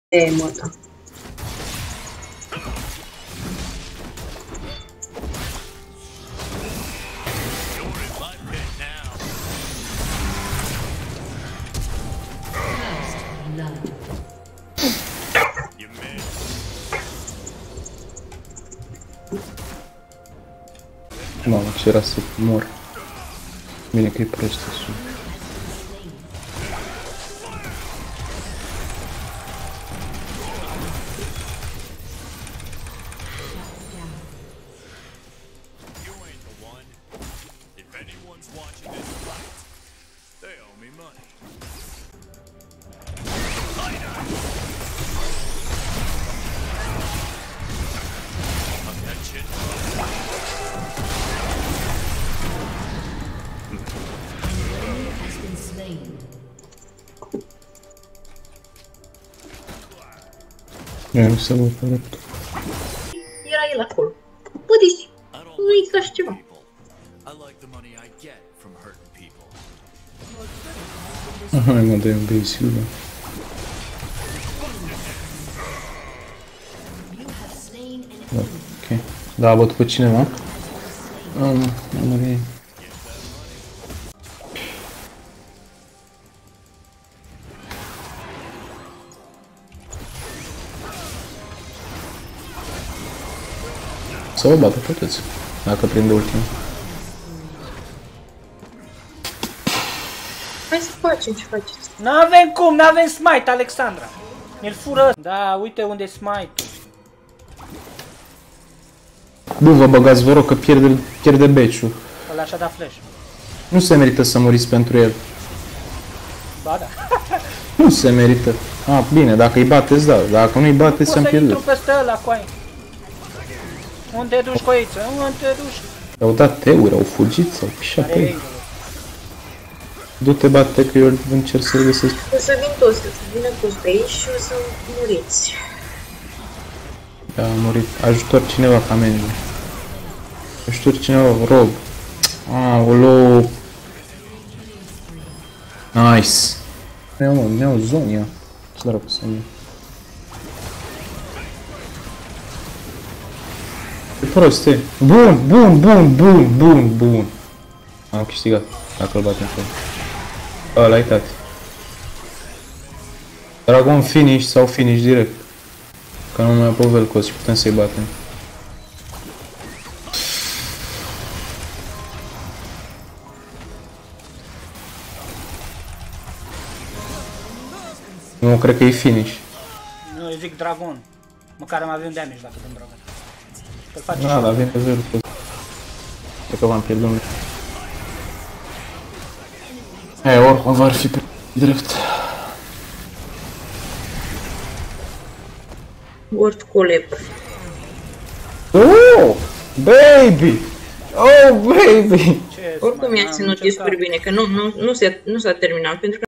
E, măta. Mamă, ce era să mor. Bine că e prost așa. Nu se văd corect. Era el acolo. Pădiți, nu-i ca și ceva. Hai mă, dă-i un base, da. Ok. Da, a bătut pe cineva? Nu e. Să o bată pe toți, dacă prinde ultimul. Hai să facem ce faceți. N-avem cum, n-avem smite, Alexandra. Mi-l fură. Da, uite unde e smite. Bă, vă băgați, vă rog, că pierde batch-ul. Ăla și-a dat flash. Nu se merită să muriți pentru el. Ba da. Nu se merită. Ah, bine, dacă îi bateți, da. Dacă nu îi bateți, să-mi pierdeți. Poți să intru peste ăla, coaie. Unde te duci, coiță? Unde te duci? Au dat teuri, au fugit sau pișat ei. Du-te, bate, că eu încerc să-l găsesc. O să vin toți, să vină toți pe aici și o să muriți. Da, a murit. Ajutor cineva ca manager. Ajutor cineva, Rob. Aoleu. Nice. Mi-au zonia. Ce dracu să mi e prost, e. Bun. Am câștigat, dacă îl batem pe el. Ăla-i tati. Dragon finish sau finish direct. Că nu mai apă Vel'Koz și putem să-i batem. Nu, cred că e finish. Nu, eu zic Dragon. Măcar mai avem damage dacă dăm Dragon. Da, dar vine Vel'Koz. Cred că v-am pierdut. Oricum v-ar fi pe drept. Word colep. Oh, baby! Oh, baby! Oricum mi-a ținut super bine, că nu s-a terminat, pentru că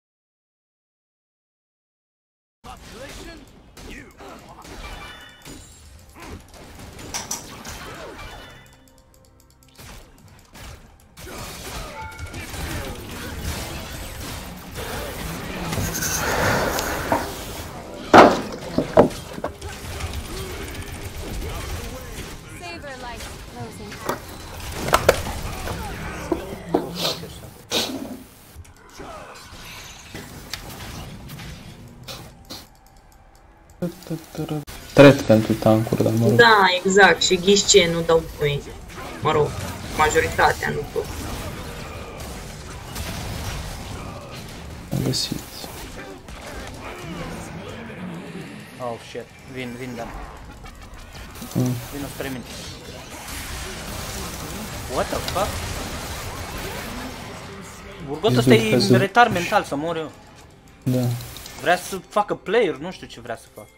Tret pentru tancuri, dar mă rog. da, exact, și ghiși ce, nu dau voi. Mă rog, majoritatea, nu tot. Am găsit. Oh shit, vin, da. Vino spre mine. What the fuck? Urgot ăsta e retard mental, să mor eu. Da. Vrea să facă player, nu știu ce vrea să facă.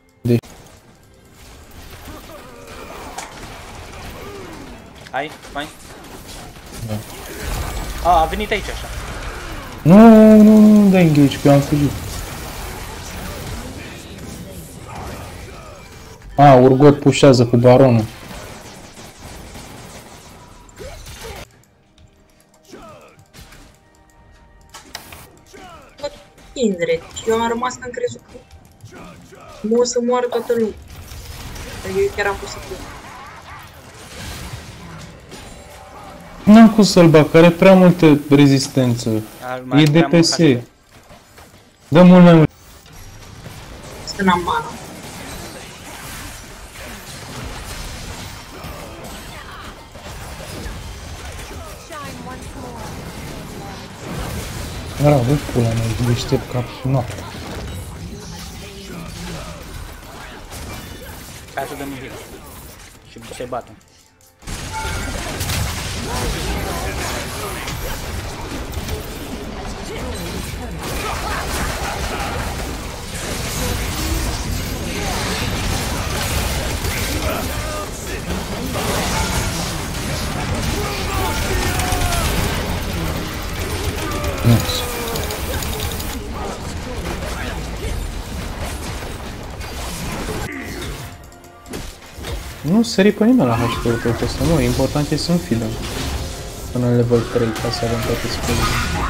Hai, fain. Da. A venit aici așa. Nu dai engage, că eu am fugit. Urgot pușează cu baronul. Kindred, eu am rămas că am crezut că Nu o să moară toată lumea. Eu chiar am pus să plec. N-am cum să-l bag, are prea multă rezistență. E DPS. Dă mult mai mult. Să n-am mana. Bravo, pula mea, deștept ca noapte. Hai să dăm heal. Și să-i batem. Nice. Nu sări pe nimeni la HP-ul tău, că să nu, important e să-mi fidăm. Până în level 3, ca să avem toate spune.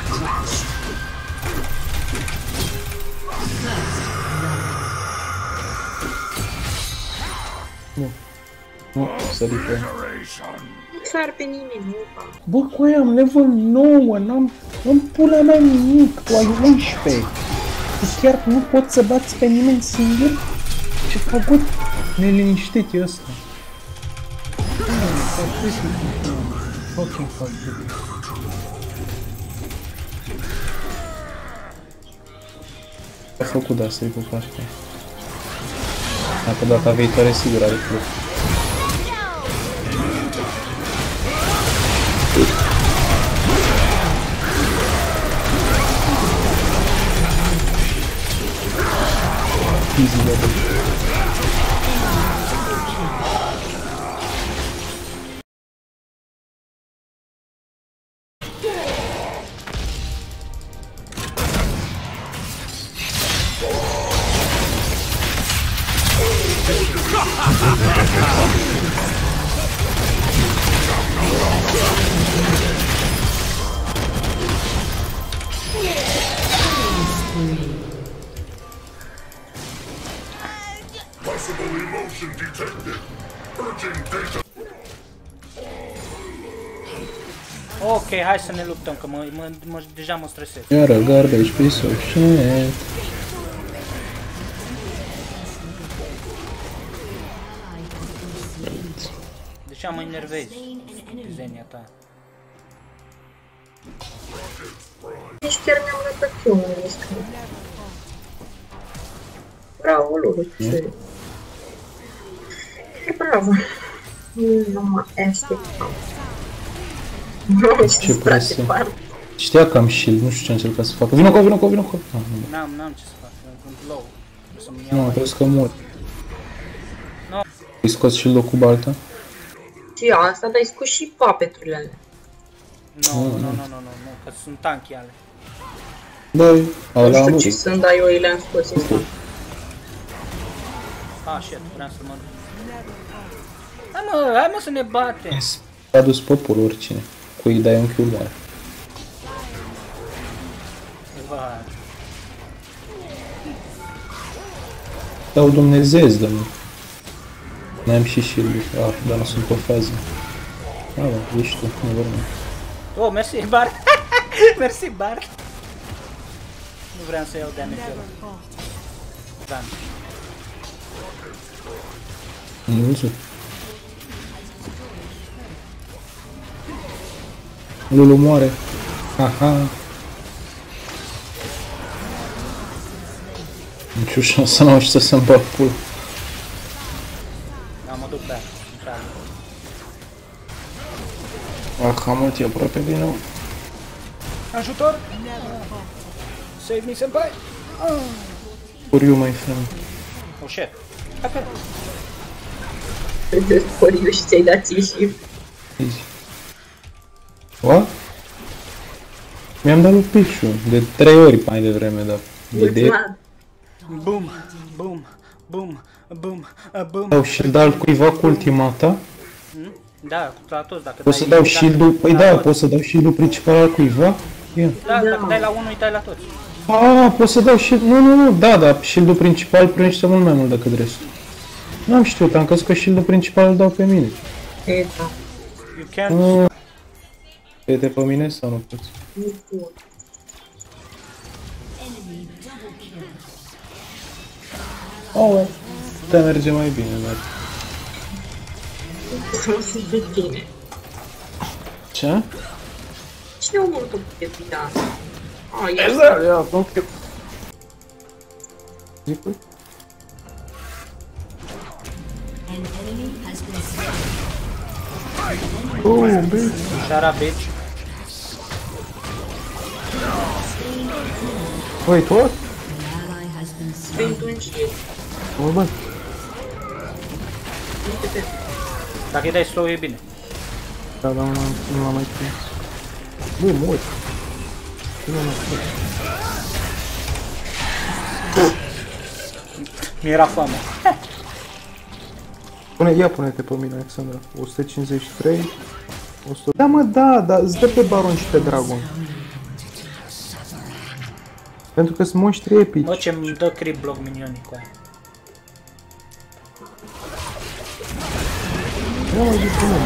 Nu, sări pe el. Nu sar pe nimeni, nu fac. Bă, cu aia am level 9, n-am pula mea nimic, tu ai 11. Tu chiar nu poți să bați pe nimeni singur? Ce făcut? Neliniștit e ăsta. Fucking fuck. A făcut de asta, e cu partea. Dacă data viitoare sigur are club. Easy level. Ok, hai să ne luptăm, că deja mă stresez. Iară, garbage piece of shit. De ce mă enervezi, zenia ta? Nici chiar mi-am dat eu unul de scris. Bravo, Lulu, ce? Bravo. Nu mă așteptam. Ce presă. Știa că am shield, nu știu ce a încercat să facă. Vino cu. N-am ce să fac, sunt low. Nu, trebuie să mor. No. Îi scos shield-ul cu balta? Și asta, dar ai scos și papeturile alea. Nu, că sunt tanky ale. Băi, alea am Nu știu ce sunt, dar eu le-am scos instant. Ah, shit, vreau să mă duc. Hai mă să ne batem. A dus poporul oricine. Cu îi dai un kill mare. Vai. Dau dumnezeesc, domnule. N-am și shield-ul. Ah, dar nu sunt pe fază. Ah, da, ești tu, nu vorbim. Oh, mersi, Bart. Mersi, Bart. Nu vreau să iau damage-ul ăla. Dan. Nu văzut. Lulu moare. Aha. Nici o șansă n-au și să-mi bag pula. Da, mă duc pe aia. Ah, mult e aproape din nou. Ajutor! Save me, senpai! For you, my friend. Oh, shit. Hai Poriu și ți-ai dat ție și... Easy. What? Mi-am dat lui Pichu de 3 ori mai devreme, dar... Mulțumesc! Boom, boom, boom, boom, boom. Dau shield-al cuiva cu ultimata? Da, la toți, dacă Poți să dau shield-ul... Păi da, pot să dau shield-ul principal al cuiva? Ia. Da, dacă dai la unul, îi dai la toți. Pot să dau shield... Nu, da, shield-ul principal primește mult mai mult decât restul. N-am știut, am crezut că shield-ul principal îl dau pe mine. E, da. You can't. E pe mine sau nu poți? Nu pot. Te merge mai bine, dar... Nu sunt de tine. Ce? Cine a omorât-o pe Pita? Ia, nu știu. Zicui? Bitch. Shut up, bitch. Wait, what? Pentru un shield. Mă bă. Dacă îi dai slow e bine. Da, nu l-am mai prins. Bă, mă uit. Nu m-am prins. Mi-era foame. Pune-te pe mine, Alexandra. 153. 100... Da, mă, da, îți dă pe Baron și pe Dragon. Pentru că sunt monștri epici. Bă, ce-mi dă creep block minionii cu aia. Nu mai zic cum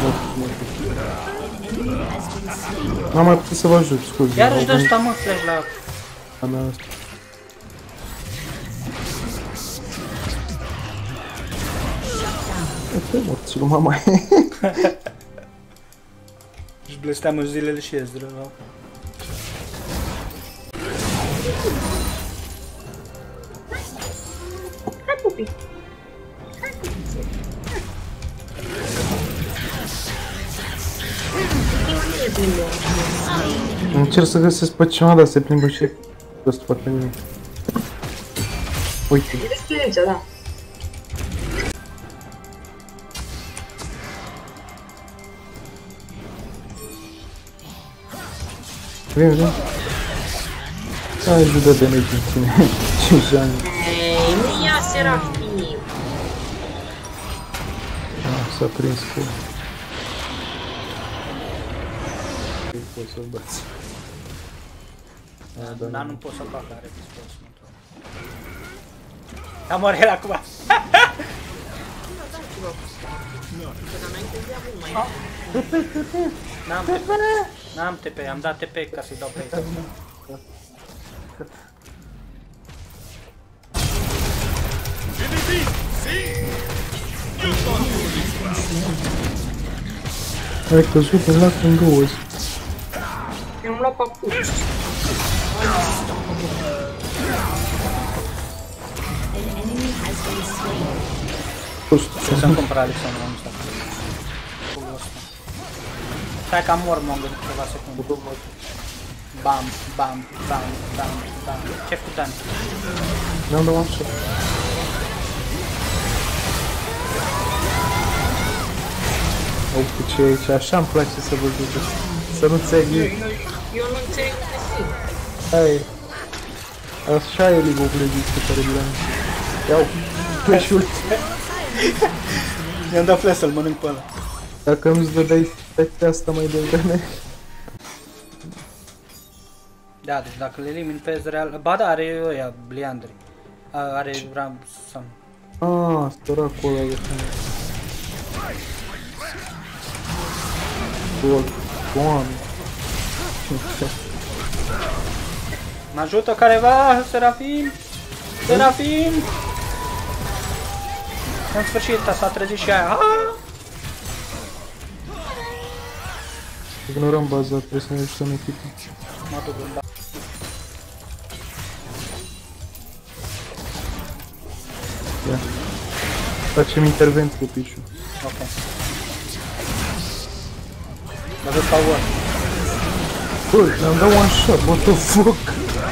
n-am mai putut să vă ajut, scuze. Iar își dă ăsta, mă, flash la... A mea asta. E morți lui mama. Își blesteamă zilele și Ezra. Hai, pupi. Încerc să găsesc pe cineva, dar se plimbă și ăsta foarte bine. Uite. E despre aici, da. Vine. Hai, ajută de meci în tine. 5 ani. Ei, nu ia Serafim. S-a prins cu... Poți să-l bați. Da, nu pot să fac la repis. Am morit acum. N-am TP, am dat TP ca să-i dau pe aici. Ai căzut în lac în 20. Eu am luat papuci. Ce să-mi cumpăr Alexandru, nu știu. Stai că am mor, m-am gândit câteva secunde. Bam, bam, bam, bam, bam. Ce-ai făcut, Dani? Ne-am dat așa. Uite ce e aici, așa îmi place să vă județi. Să nu înțeleg eu. Eu nu înțeleg nimic. Hai. Așa e League of Legends pe care vi-l-am zis. Iau, flash-ul. I-am dat flash să-l mănânc pe ăla. Dacă îmi dădeai pe asta mai devreme. Da, deci dacă le elimin pe Ezreal... Ba da, are ăia, Bliandri. Are Ramsam. Săracul ăla de fână. Doamne. Mă ajută careva, Serafim! Serafim! În sfârșit, s-a trezit și aia. Ignorăm baza, trebuie să ne ajutăm echipa. Mă duc în baza. Ia. Facem intervenție cu Pișu. Ok. Mă duc ca ori. Bă, ne-am dat one shot, what the fuck?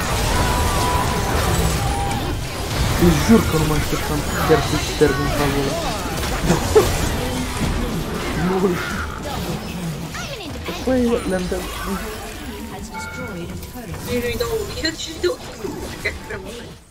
Îi jur că nu mă așteptam chiar să șterg în cazul ăla. Păi, le-am dat... Eu nu-i dau, eu și-i dau kill. Că prea mult.